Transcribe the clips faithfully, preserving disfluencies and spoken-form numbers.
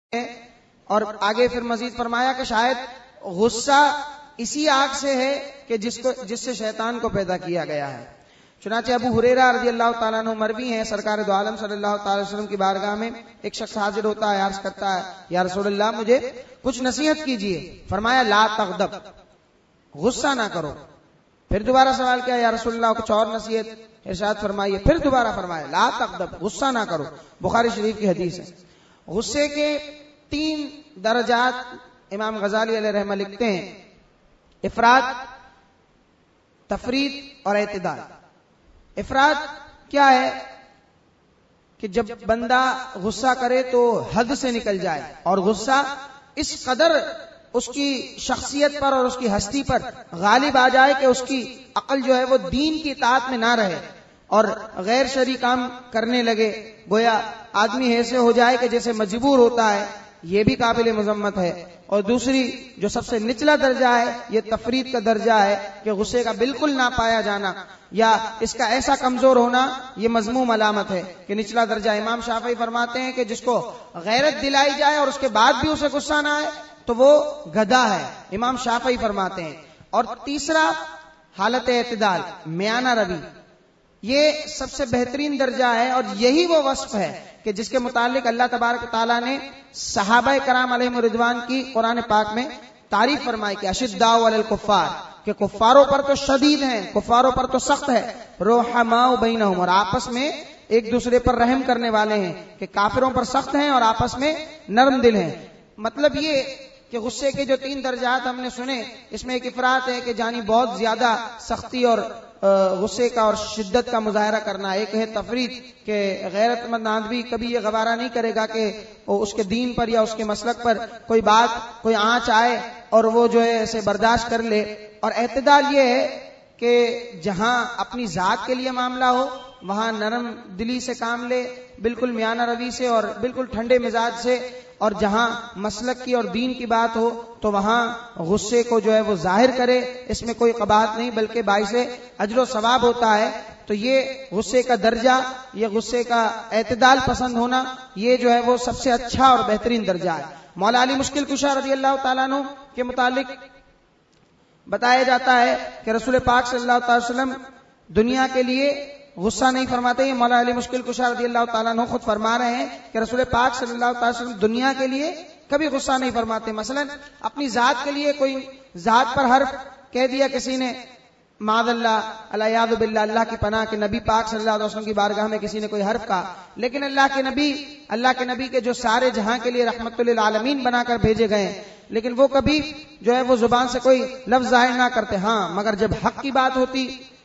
اور آگے پھر مزید فرمایا کہ شاید غصہ اسی آگ سے ہے کہ جس کو جس سے شیطان کو پیدا کیا گیا ہے. چنانچہ ابو ہریرہ رضی اللہ تعالیٰ عنہ مروی ہیں، سرکار دو عالم صلی اللہ تعالی وسلم کی بارگاہ میں ایک شخص حاضر ہوتا ہے، عرض کرتا ہے یا رسول اللہ مجھے کچھ نصیحت کیجیے. فرمایا لا تغضب، غصہ نہ کرو. پھر دوبارہ سوال کیا یا رسول اللہ کچھ اور نصیحت، ارشاد فرمائیے. پھر دوبارہ فرمایا لا تغضب، غصہ نہ کرو. بخاری شریف کی حدیث ہے. غصے کے تین درجات امام غزالی علیہ رحمہ لکھتے ہیں: افراد، تفرید اور اعتدال. افراد کیا ہے کہ جب بندہ غصہ کرے تو حد سے نکل جائے، اور غصہ اس قدر اس کی شخصیت پر اور اس کی ہستی پر غالب آ جائے کہ اس کی عقل جو ہے وہ دین کی اطاعت میں نہ رہے اور غیر شرعی کام کرنے لگے. گویا آدمی ایسے ہو جائے کہ جیسے مجبور ہوتا ہے. یہ بھی قابل مذمت ہے. اور دوسری جو سب سے نچلا درجہ ہے یہ تفرید کا درجہ ہے کہ غصے کا بالکل نہ پایا جانا یا اس کا ایسا کمزور ہونا یہ مذموم علامت ہے کہ نچلا درجہ. امام شافعی فرماتے ہیں کہ جس کو غیرت دلائی جائے اور اس کے بعد بھی اسے غصہ نہ آئے تو وہ گدھا ہے. امام شافعی فرماتے ہیں. اور تیسرا حالت اعتدال، میانہ روی، یہ سب سے بہترین درجہ ہے اور یہی وہ وصف ہے کہ جس کے متعلق اللہ تبارک تعالیٰ نے صحابہ کرام علیہم الرضوان کی قرآن پاک میں تعریف فرمائی کہ اشداء علی الکفار، کہ کفاروں پر تو شدید ہیں، کفاروں پر تو سخت ہے. رحماء بینہم، اور آپس میں ایک دوسرے پر رحم کرنے والے ہیں، کہ کافروں پر سخت ہیں اور آپس میں نرم دل ہیں. مطلب یہ کہ غصے کے جو تین درجات ہم نے سنے، اس میں ایک افراط ہے کہ جانی بہت زیادہ سختی اور غصے کا اور شدت کا مظاہرہ کرنا. ایک ہے تفرید کہ غیرت مند آدمی کبھی یہ گوارہ نہیں کرے گا کہ وہ اس کے دین پر یا اس کے مسلک پر کوئی بات کوئی آنچ آئے اور وہ جو ہے اسے برداشت کر لے. اور اعتدال یہ ہے کہ جہاں اپنی ذات کے لیے معاملہ ہو وہاں نرم دلی سے کام لے، بالکل میانہ روی سے اور بالکل ٹھنڈے مزاج سے. اور جہاں مسلک کی اور دین کی بات ہو تو وہاں غصے کو جو ہے وہ ظاہر کرے. اس میں کوئی قباحت نہیں بلکہ باعث اجر و ثواب ہوتا ہے. تو یہ غصے کا درجہ، یہ غصے کا اعتدال پسند ہونا، یہ جو ہے وہ سب سے اچھا اور بہترین درجہ ہے. مولا علی مشکل کشا رضی اللہ تعالیٰ عنہ کے متعلق بتایا جاتا ہے کہ رسول پاک صلی اللہ تعالی وسلم دنیا کے لیے غصہ نہیں فرماتے. یہ مولا علی مشکل کشا رضی اللہ تعالیٰ عنہ خود فرما رہے ہیں کہ رسول پاک صلی اللہ تعالی وسلم دنیا کے لیے کبھی غصہ نہیں فرماتے. مثلا اپنی ذات کے لیے کوئی ذات پر حرف کہہ دیا کسی نے، معاذ اللہ، الیاذ باللہ، اللہ کی پناہ، کہ نبی پاک صلی اللہ علیہ وسلم کی بارگاہ میں کسی نے کوئی حرف کہا، لیکن اللہ کے نبی اللہ کے نبی کے جو سارے جہاں کے لیے رحمت للعالمین بنا کر بھیجے گئے ہیں، لیکن وہ کبھی جو ہے وہ زبان سے کوئی لفظ ظاہر نہ کرتے. ہاں مگر جب حق کی بات ہوتی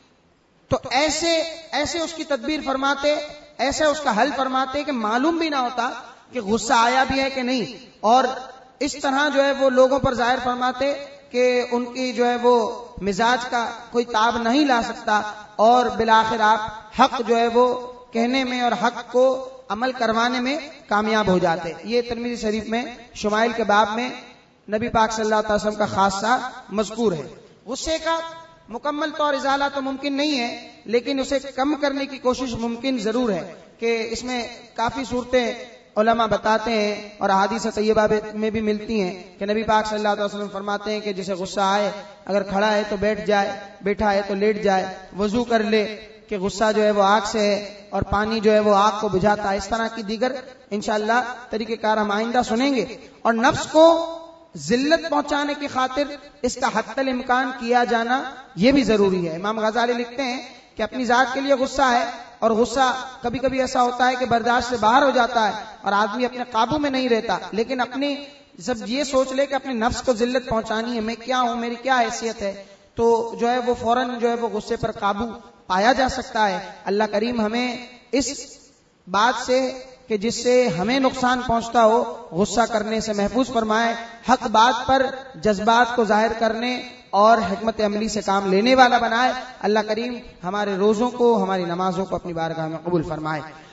تو ایسے ایسے اس کی تدبیر فرماتے، ایسے اس کا حل فرماتے کہ معلوم بھی نہ ہوتا کہ غصہ آیا بھی ہے کہ نہیں. اور اس طرح جو ہے وہ لوگوں پر ظاہر فرماتے کہ ان کی جو ہے وہ مزاج کا کوئی تاب نہیں لا سکتا، اور بالآخر آپ حق جو ہے وہ کہنے میں اور حق کو عمل کروانے میں کامیاب ہو جاتے. یہ ترمذی شریف میں شمائل کے باب میں نبی پاک صلی اللہ علیہ وسلم کا خاصہ مذکور ہے. غصے کا مکمل طور ازالہ تو ممکن نہیں ہے، لیکن اسے کم کرنے کی کوشش ممکن ضرور ہے کہ اس میں کافی صورتیں علماء بتاتے ہیں اور احادیث طیبہ میں بھی ملتی ہیں کہ نبی پاک صلی اللہ علیہ وسلم فرماتے ہیں کہ جسے غصہ آئے اگر کھڑا ہے تو بیٹھ جائے، بیٹھا ہے تو لیٹ جائے، وضو کر لے کہ غصہ جو ہے وہ آگ سے ہے اور پانی جو ہے وہ آگ کو بجھاتا ہے. اس طرح کی دیگر انشاءاللہ طریقہ کار ہم آئندہ سنیں گے. اور نفس کو ذلت پہنچانے کی خاطر اس کا حتی الامکان کیا جانا یہ بھی ضروری ہے. امام غزالی لکھتے ہیں کہ اپنی ذات کے لیے غصہ ہے، اور غصہ کبھی کبھی ایسا ہوتا ہے کہ برداشت سے باہر ہو جاتا ہے اور آدمی اپنے قابو میں نہیں رہتا، لیکن اپنی جب یہ سوچ لے کہ اپنے نفس کو ذلت پہنچانی ہے، میں کیا ہوں، میری کیا حیثیت ہے، تو جو ہے وہ فوراً جو ہے وہ غصے پر قابو پایا جا سکتا ہے. اللہ کریم ہمیں اس بات سے کہ جس سے ہمیں نقصان پہنچتا ہو غصہ کرنے سے محفوظ فرمائے، حق بات پر جذبات کو ظاہر کرنے اور حکمت عملی سے کام لینے والا بنائے. اللہ کریم ہمارے روزوں کو، ہماری نمازوں کو اپنی بارگاہ میں قبول فرمائے.